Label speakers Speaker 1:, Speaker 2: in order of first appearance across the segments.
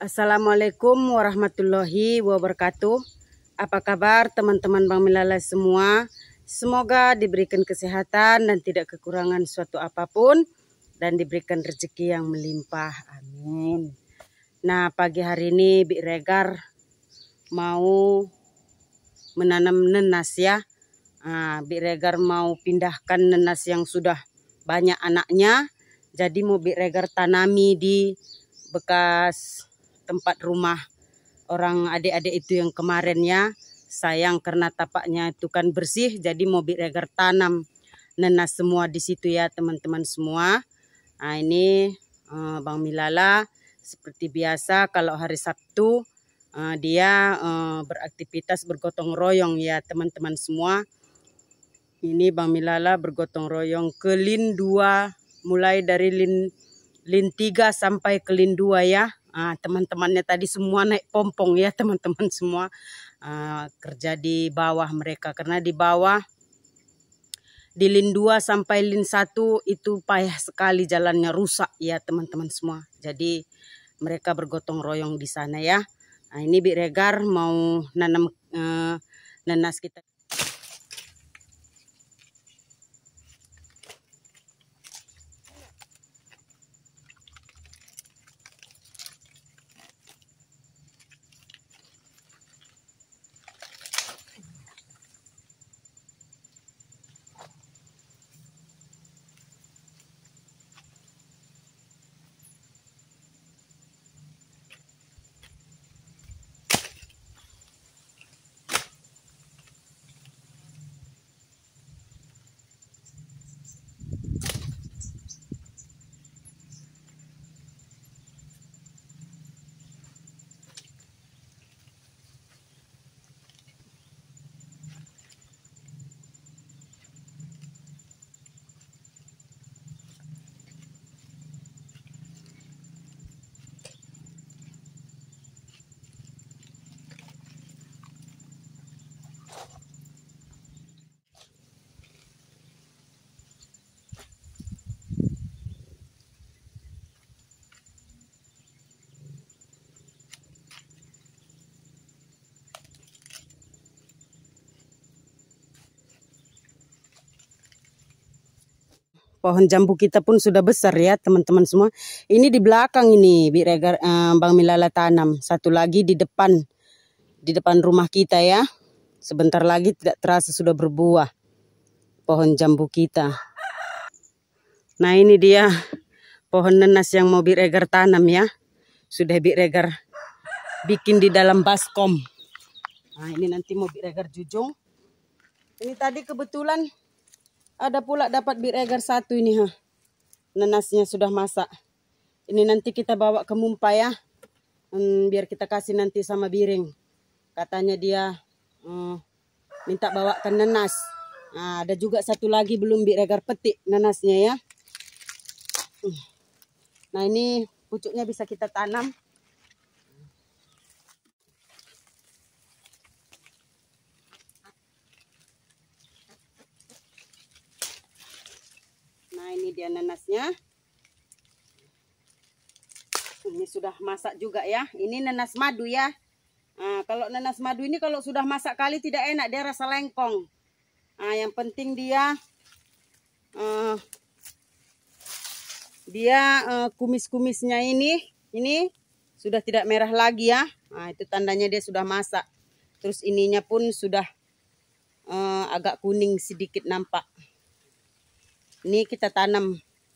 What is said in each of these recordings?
Speaker 1: Assalamualaikum warahmatullahi wabarakatuh. Apa kabar teman-teman Bang Milala semua? Semoga diberikan kesehatan dan tidak kekurangan suatu apapun dan diberikan rezeki yang melimpah. Amin. Nah, pagi hari ini Bik Regar mau menanam nenas ya. Bik Regar mau pindahkan nenas yang sudah banyak anaknya. Jadi mau Bik Regar tanami di bekas tempat rumah orang adik-adik itu yang kemarin ya. Sayang karena tapaknya itu kan bersih, jadi mau Bik Regar tanam nenas semua di situ ya teman-teman semua. Nah ini Bang Milala seperti biasa kalau hari Sabtu dia beraktivitas bergotong royong ya teman-teman semua. Ini Bang Milala bergotong royong ke Lin 2, mulai dari Lin 3 sampai ke Lin 2 ya. Teman-temannya tadi semua naik pompong ya teman-teman semua. Kerja di bawah mereka karena di bawah di Lin 2 sampai Lin 1 itu payah sekali, jalannya rusak ya teman-teman semua. Jadi mereka bergotong royong di sana ya. Ini Bik Regar mau nanam nenas kita. Pohon jambu kita pun sudah besar ya teman-teman semua. Ini di belakang ini Bik Regar Bang Milala tanam. Satu lagi di depan rumah kita ya. Sebentar lagi tidak terasa sudah berbuah pohon jambu kita. Nah ini dia pohon nenas yang mau Bik Regar tanam ya. Sudah Bik Regar bikin di dalam baskom. Nah ini nanti mau Bik Regar jujung. Ini tadi kebetulan ada pula dapat Bik Regar satu ini ha. Nenasnya sudah masak. Ini nanti kita bawa ke Mumpa ya. Biar kita kasih nanti sama Biring. Katanya dia minta bawakan nenas. Ada juga satu lagi belum Bik Regar petik nenasnya ya. Nah ini pucuknya bisa kita tanam. Nah ini dia nenasnya. Ini sudah masak juga ya. Ini nenas madu ya. Kalau nenas madu ini kalau sudah masak kali tidak enak, dia rasa lengkong. Yang penting dia kumis-kumisnya ini sudah tidak merah lagi ya. Itu tandanya dia sudah masak. Terus ininya pun sudah agak kuning sedikit nampak. Ini kita tanam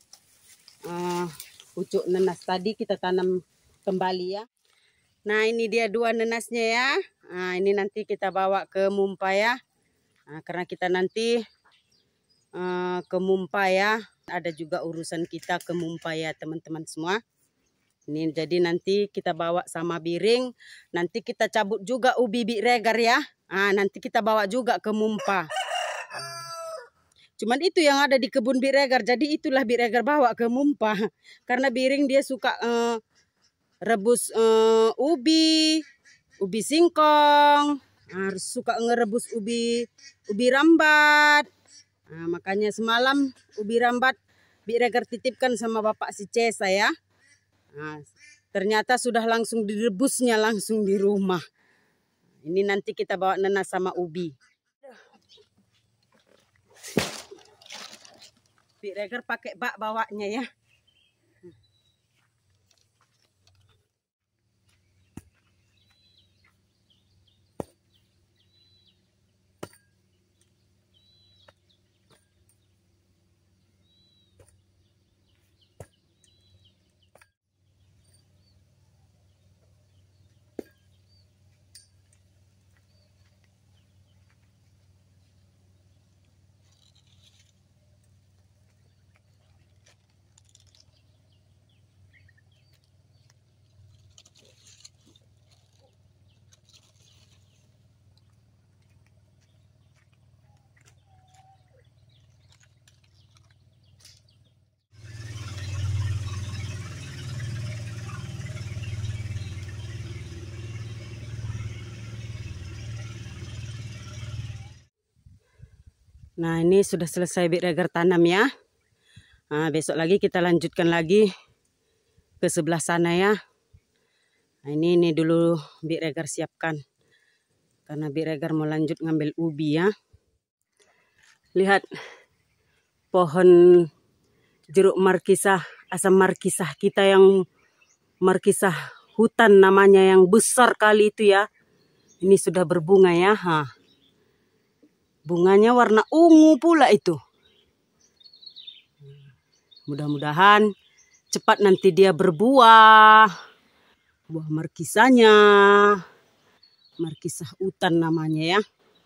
Speaker 1: pucuk nenas tadi kita tanam kembali ya. Nah ini dia dua nenasnya ya. Ini nanti kita bawa ke Mumpa ya. Karena kita nanti ke Mumpa ya. Ada juga urusan kita ke Mumpa ya teman-teman semua. Ini jadi nanti kita bawa sama Biring. Nanti kita cabut juga ubi Bik Regar ya. Nanti kita bawa juga ke Mumpa. Cuman itu yang ada di kebun Bik Regar. Jadi itulah Bik Regar bawa ke Mumpa. Karena Biring dia suka rebus ubi singkong. Harus suka ngerebus ubi rambat. Makanya semalam ubi rambat Bik Regar titipkan sama bapak si Cesa ya. Ternyata sudah langsung direbusnya langsung di rumah. Ini nanti kita bawa nanas sama ubi. Bik Reger pakai bak bawanya ya. Nah, ini sudah selesai Bik Reger tanam ya. Nah, besok lagi kita lanjutkan lagi ke sebelah sana ya. Nah, ini dulu Bik Reger siapkan. Karena Bik Reger mau lanjut ngambil ubi ya. Lihat pohon jeruk markisah, asam markisah kita yang markisah hutan namanya yang besar kali itu ya. Ini sudah berbunga ya. Bunganya warna ungu pula itu. Mudah-mudahan cepat nanti dia berbuah. Buah markisahnya. Markisah hutan namanya ya.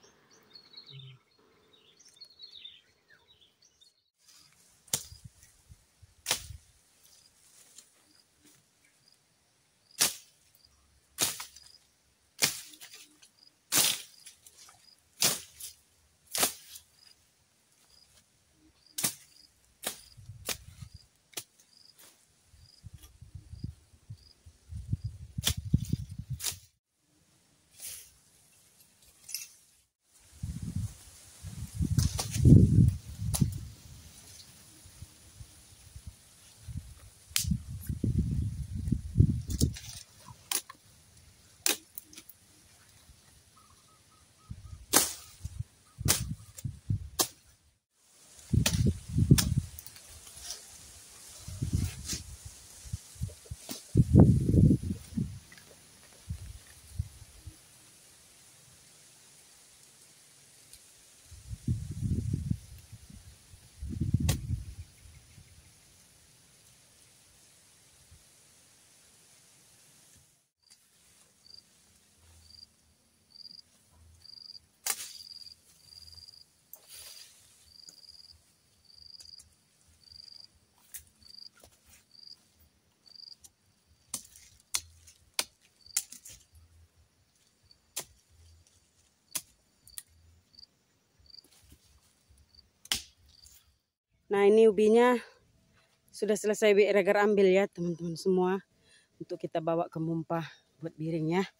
Speaker 1: Nah, ini ubinya sudah selesai Bik Reger ambil ya teman-teman semua. Untuk kita bawa ke Mumpah buat biring ya.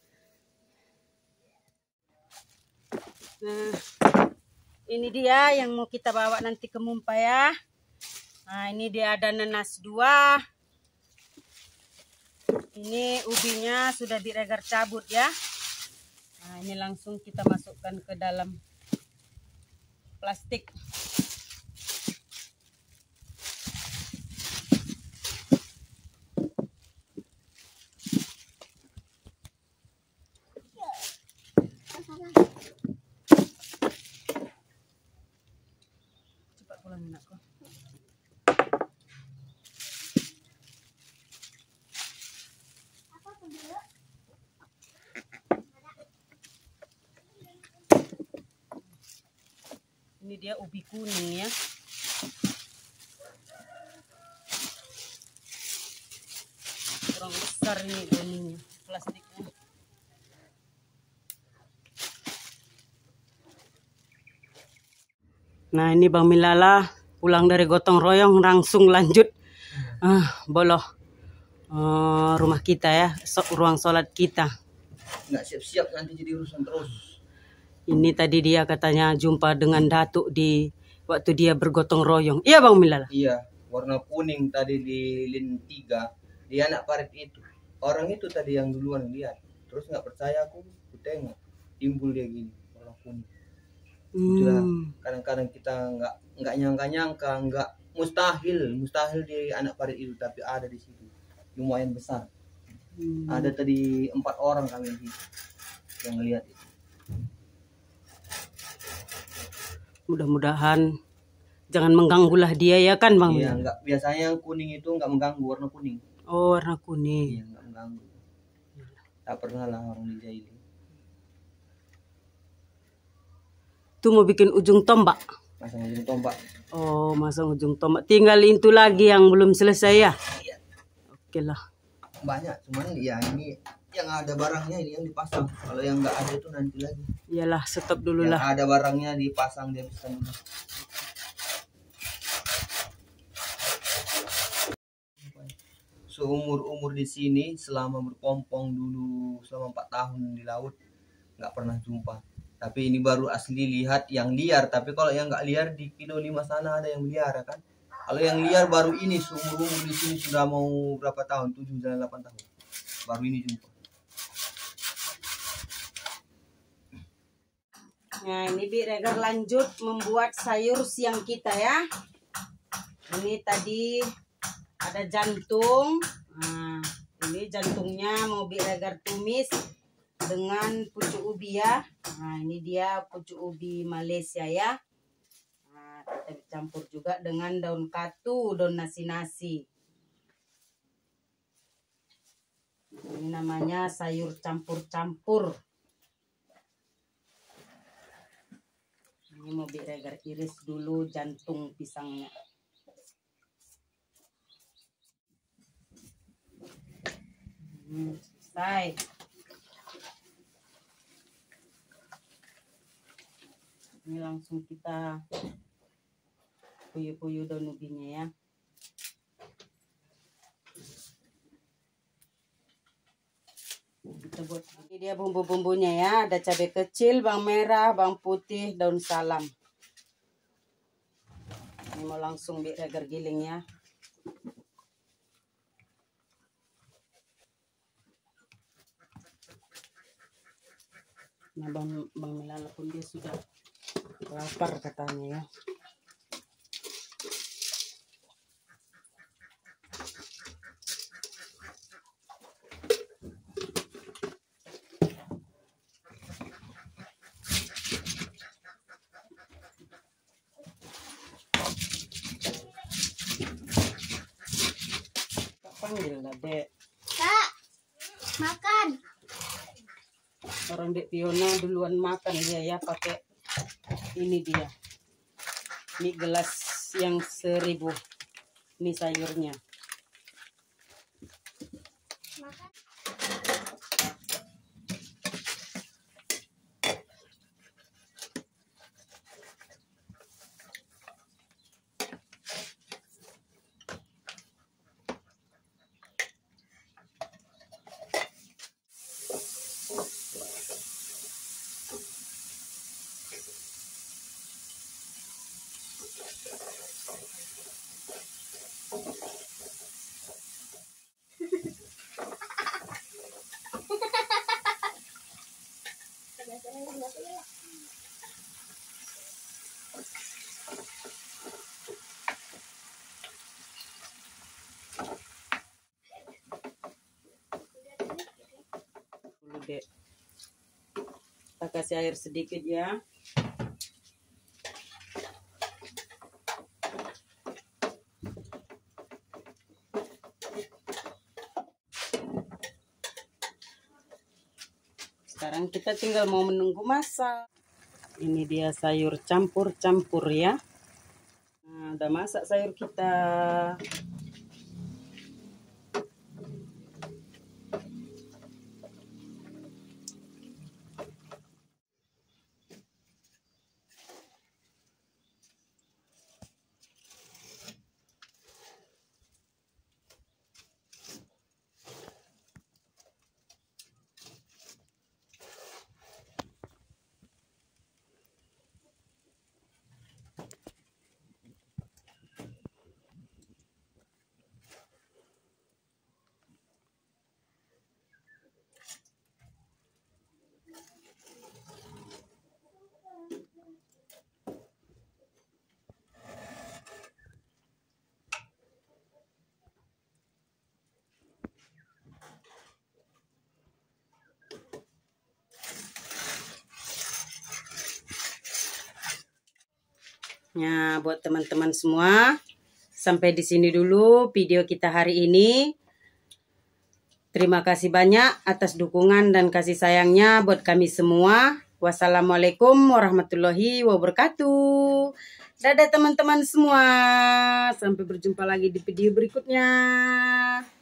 Speaker 1: Nah, ini dia yang mau kita bawa nanti ke Mumpah ya. Nah, ini dia ada nanas 2. Ini ubinya sudah Bik Reger cabut ya. Nah, ini langsung kita masukkan ke dalam plastik. Cepat pulang anakku. Ini dia ubi kuning ya. Kurang besar ini ininya, plastiknya. Nah, ini Bang Milala pulang dari gotong royong langsung lanjut boloh rumah kita ya, ruang sholat kita.
Speaker 2: Nggak siap-siap nanti jadi urusan terus.
Speaker 1: Ini tadi dia katanya jumpa dengan Datuk di waktu dia bergotong royong. Iya Bang Milala?
Speaker 2: Iya, warna kuning tadi di lin 3. Dia anak parit itu. orang itu tadi yang duluan lihat, terus nggak percaya aku tengok timbul dia gini warna kuning. Itulah kadang-kadang kita nggak nyangka nggak mustahil di anak parit itu, tapi ada di situ lumayan besar. Ada tadi 4 orang kami yang ngelihat itu.
Speaker 1: Mudah-mudahan jangan mengganggulah dia ya kan Bang?
Speaker 2: Iya, enggak, biasanya yang kuning itu enggak mengganggu, warna kuning.
Speaker 1: Oh, warna kuning.
Speaker 2: Iya, enggak mengganggu. Tak pernah lah orang dijahili.
Speaker 1: Tuh mau bikin ujung tombak.
Speaker 2: Masang ujung tombak.
Speaker 1: Oh, masang ujung tombak. Tinggal itu lagi yang belum selesai ya?
Speaker 2: Iya.
Speaker 1: Oke lah.
Speaker 2: Banyak, cuman ya ini yang ada barangnya ini yang dipasang. Kalau yang enggak ada itu nanti lagi.
Speaker 1: Iyalah, stop dulu
Speaker 2: yang
Speaker 1: lah.
Speaker 2: Ada barangnya dipasang, dia bisa dulu. Seumur-umur di sini selama berpompong dulu selama 4 tahun di laut nggak pernah jumpa. Tapi ini baru asli lihat yang liar. Tapi kalau yang nggak liar di kilo 5 sana ada yang liar kan. Kalau yang liar baru ini seumur-umur di sini sudah mau berapa tahun? 7 dan 8 tahun. Baru ini jumpa.
Speaker 1: Nah, ini Bi Regar lanjut membuat sayur siang kita ya. Ini tadi ada jantung. Nah, ini jantungnya mau Bi Regar tumis dengan pucuk ubi ya. Nah, ini dia pucuk ubi Malaysia ya. Nah, kita campur juga dengan daun katu, daun nasi-nasi. Ini namanya sayur campur-campur. Ini mau Bi Regar iris dulu jantung pisangnya. Selesai. Ini langsung kita puyuh-puyuh daun ubinya ya. Kita buat ini dia bumbu-bumbunya ya. Ada cabai kecil, bawang merah, bawang putih, daun salam. Ini mau langsung Bi Regar giling ya. Nah, Bang Melala pun dia sudah lapar katanya ya. Panggil lah Dek.
Speaker 3: Kak, makan.
Speaker 1: Orang Dek Fiona duluan makan dia ya, pakai ini dia. Ini gelas yang 1000. Ini sayurnya.
Speaker 3: Makan.
Speaker 1: Dulu Dek. Kita kasih air sedikit ya. Sekarang kita tinggal mau menunggu masak. Ini dia sayur campur-campur ya. Nah, udah masak sayur kita. Nah, buat teman-teman semua, sampai di sini dulu video kita hari ini. Terima kasih banyak atas dukungan dan kasih sayangnya buat kami semua. Wassalamualaikum warahmatullahi wabarakatuh. Dadah teman-teman semua. Sampai berjumpa lagi di video berikutnya.